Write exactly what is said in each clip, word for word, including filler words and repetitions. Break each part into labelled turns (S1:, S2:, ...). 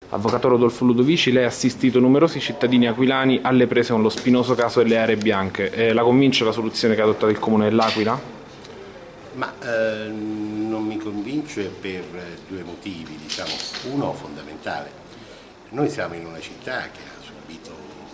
S1: Avvocato Rodolfo Ludovici, lei ha assistito numerosi cittadini aquilani alle prese con lo spinoso caso delle aree bianche. Eh, la convince la soluzione che ha adottato il Comune dell'Aquila?
S2: Ma eh, non mi convince per due motivi, diciamo. Uno fondamentale. Noi siamo in una città che ha subito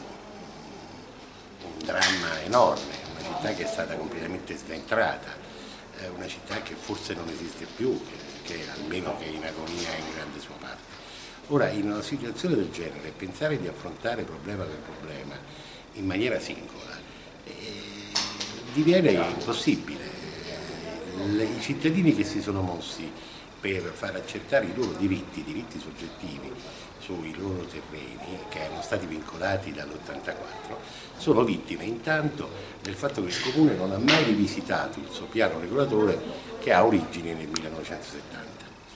S2: un dramma enorme, una città che è stata completamente sventrata, eh, una città che forse non esiste più, che, che almeno che in agonia è in grande sua parte. Ora, in una situazione del genere, pensare di affrontare problema per problema in maniera singola eh, diviene impossibibile. Le, I cittadini che si sono mossi per far accertare i loro diritti, diritti soggettivi sui loro terreni, che erano stati vincolati dall'ottantaquattro, sono vittime intanto del fatto che il Comune non ha mai rivisitato il suo piano regolatore che ha origini nel millenovecentosettanta.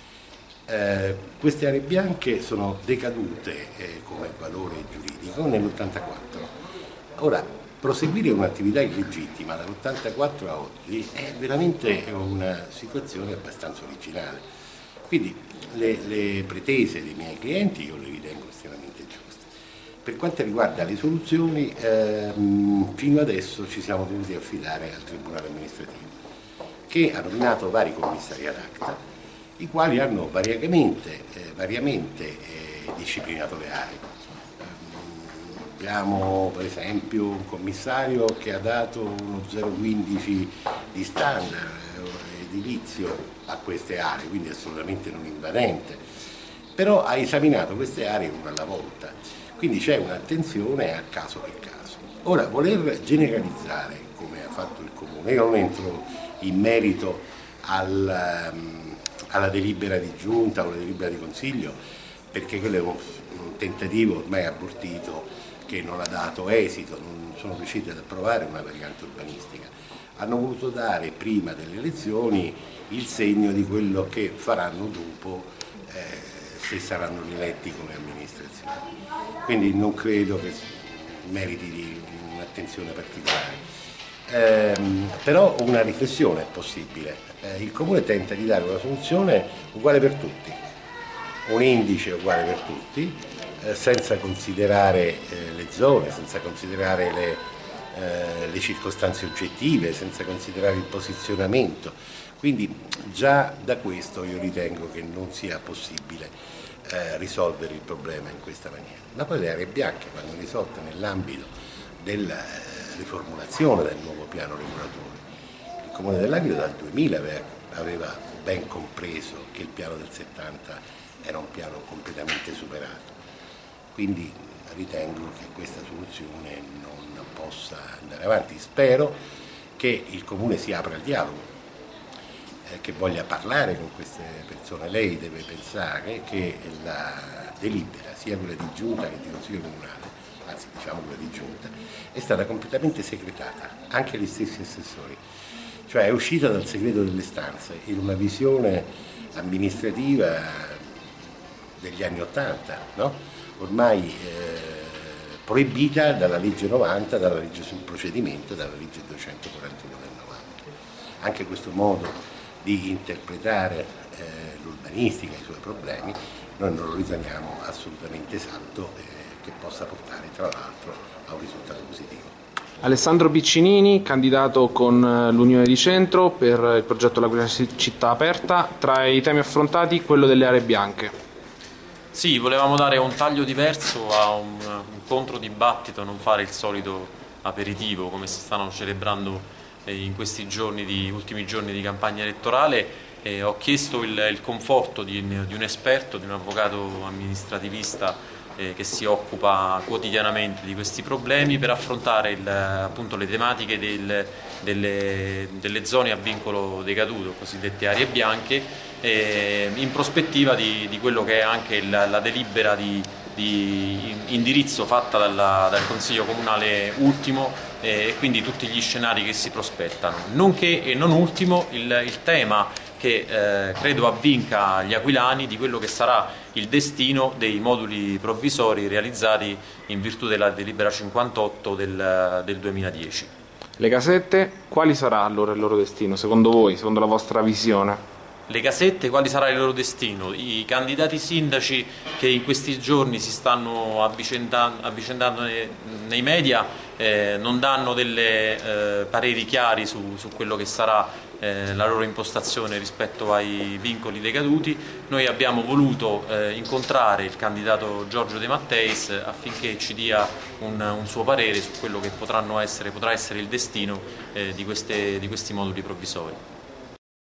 S2: Eh, queste aree bianche sono decadute eh, come valore giuridico nell'ottantaquattro. Ora, proseguire un'attività illegittima dall'ottantaquattro a oggi è veramente una situazione abbastanza originale. Quindi le, le pretese dei miei clienti io le ritengo estremamente giuste. Per quanto riguarda le soluzioni, ehm, fino adesso ci siamo dovuti affidare al Tribunale amministrativo, che ha nominato vari commissari ad acta, i quali hanno variamente, eh, variamente eh, disciplinato le aree. Um, abbiamo per esempio un commissario che ha dato uno zero virgola quindici di standard eh, edilizio a queste aree, quindi assolutamente non invadente, però ha esaminato queste aree una alla volta, quindi c'è un'attenzione a caso per caso. Ora, voler generalizzare, come ha fatto il Comune, io non entro in merito al... Um, alla delibera di giunta o alla delibera di consiglio, perché quello è un, un tentativo ormai abortito che non ha dato esito, non sono riusciti ad approvare una variante urbanistica. Hanno voluto dare prima delle elezioni il segno di quello che faranno dopo eh, se saranno rieletti come amministrazione. Quindi non credo che meriti di un'attenzione particolare. Eh, però una riflessione è possibile. Eh, il Comune tenta di dare una soluzione uguale per tutti, un indice uguale per tutti, eh, senza considerare eh, le zone, senza considerare le, eh, le circostanze oggettive, senza considerare il posizionamento. Quindi già da questo io ritengo che non sia possibile eh, risolvere il problema in questa maniera. Ma poi le aree bianche vanno risolte nell'ambito della riformulazione del nuovo piano regolatore. Il Comune dell'Aquila dal duemila aveva ben compreso che il piano del settanta era un piano completamente superato, quindi ritengo che questa soluzione non possa andare avanti. Spero che il Comune si apra al dialogo, eh, che voglia parlare con queste persone. Lei deve pensare che la delibera, sia quella di giunta che di consiglio comunale, anzi diciamo quella di giunta, è stata completamente segretata, anche agli stessi assessori, cioè è uscita dal segreto delle stanze in una visione amministrativa degli anni ottanta, no? Ormai eh, proibita dalla legge novanta, dalla legge sul procedimento, dalla legge duecentoquarantuno del novanta. Anche questo modo di interpretare eh, l'urbanistica e i suoi problemi noi non lo riteniamo assolutamente esatto, eh, che possa portare tra l'altro a un risultato positivo.
S1: Alessandro Piccinini, candidato con l'Unione di Centro per il progetto L'Aquila Città Aperta, tra i temi affrontati quello delle aree bianche.
S3: Sì, volevamo dare un taglio diverso a un incontro dibattito, non fare il solito aperitivo come si stanno celebrando in questi giorni di, ultimi giorni di campagna elettorale. E ho chiesto il, il conforto di, di un esperto, di un avvocato amministrativista eh, che si occupa quotidianamente di questi problemi per affrontare il, appunto, le tematiche del, delle, delle zone a vincolo decaduto, cosiddette aree bianche, eh, in prospettiva di, di quello che è anche la, la delibera di, di indirizzo fatta dalla, dal Consiglio Comunale ultimo eh, e quindi tutti gli scenari che si prospettano. Nonché, e non ultimo, il, il tema che eh, credo avvinca gli aquilani di quello che sarà il destino dei moduli provvisori realizzati in virtù della delibera cinquantotto del, del duemiladieci.
S1: Le casette, quali sarà allora il loro destino, secondo voi, secondo la vostra visione?
S3: le casette, quali sarà il loro destino. I candidati sindaci che in questi giorni si stanno avvicendando, avvicendando nei, nei media eh, non danno delle eh, pareri chiari su, su quello che sarà eh, la loro impostazione rispetto ai vincoli decaduti. Noi abbiamo voluto eh, incontrare il candidato Giorgio De Matteis affinché ci dia un, un suo parere su quello che potranno essere, potrà essere il destino eh, di, queste, di questi moduli provvisori.